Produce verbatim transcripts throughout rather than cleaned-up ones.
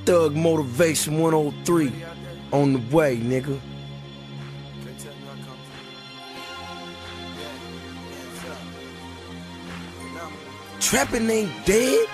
Thug Motivation one oh three on the way, nigga. Trapping ain't dead.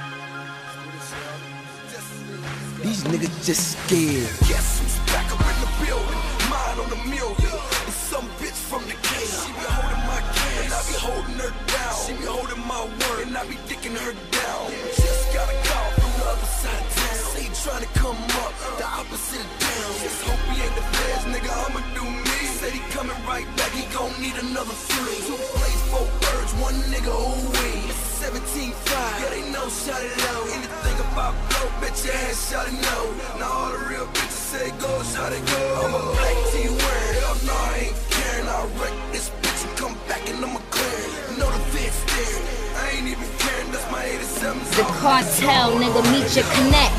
These niggas just scared. Guess who's back up in the building? Mine on the million. It's some bitch from the cave. She be holding my cash, and I be holding her down. She be holding my word, and I be dicking her down. Just got a call from the other side of town. Say he trying to come up, the opposite of down. Just hope he ain't the feds, nigga, I'ma do me. Said he coming right back, he gon' need another three. Two plays, four birds, one nigga, ooh wee. seventeen five, yeah, they know shot it low. Anything about blow, bet your ass shot it no. Now all the real bitches say go, shot it go. I'm a black T-word, hell no, I ain't caring. I'll wreck this bitch and come back and I'ma clear. You know the feds staring, I ain't even caring, that's my eighty-seven. The cartel, nigga, meet your connect.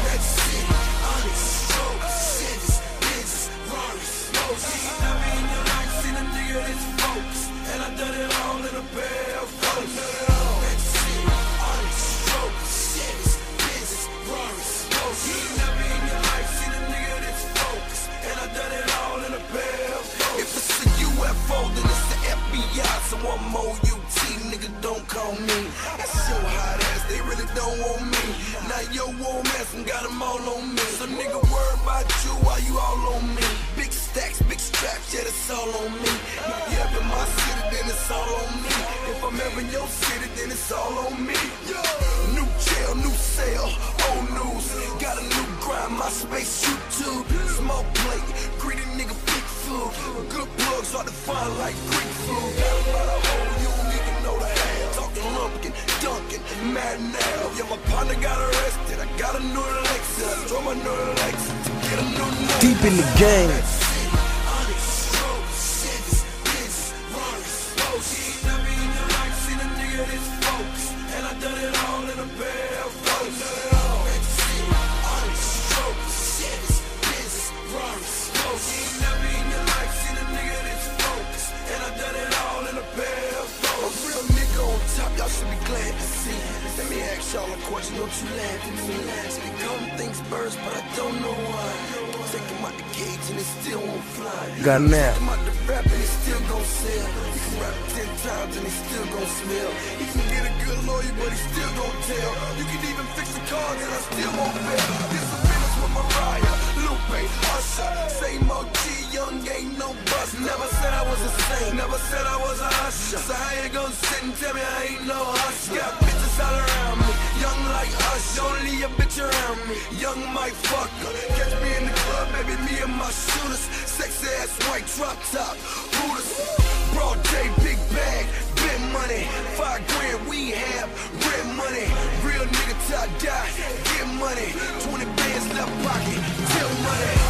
So one more U T, nigga, don't call me. It's so hot ass, they really don't want me. Now yo warm ass and got them all on me. So nigga, worry about you while you all on me. Big stacks, big straps, yeah, it's all on me. If you ever in my city, then it's all on me. If I'm ever in your city, then it's all on me. New jail, new cell, old news. Got a new grind, my space, YouTube. Smoke plate, greedy nigga, big food. Good plugs hard to find like Greek food. You don't even know the hell. Talking lumpkin, dunkin', mad now. Yeah, my partner got arrested. I got a new Lexus. Drove my new Lexus to get a new name. Deep in the game. And I done it all in a bell. Y'all should be glad to see. Let me ask y'all a question, don't you laugh at me. Become things burst, but I don't know why. Take him out the cage and it still won't fly. Got nap. Take him out the rap and it still gon' sell. He can rap ten times and it still gon' smell. He can get a good lawyer, but he still gon' tell. You can even fix the cars and I still won't fail. This a business with Mariah, Lupe, Usher. Same O G, young ain't no bust. Never said I was a saint, never said I was a usher. So how you gon' sit and tell me I ain't no hustler? Got bitches all around me, young like us. Don't leave a bitch around me, young Mike fucker. Catch me in the club, baby, me and my shooters. Sexy ass white drop top, Hooters. Broad day, big bag, big money. Five grand we have, red money. Real nigga till I die, get money. Twenty bands left pocket, till money.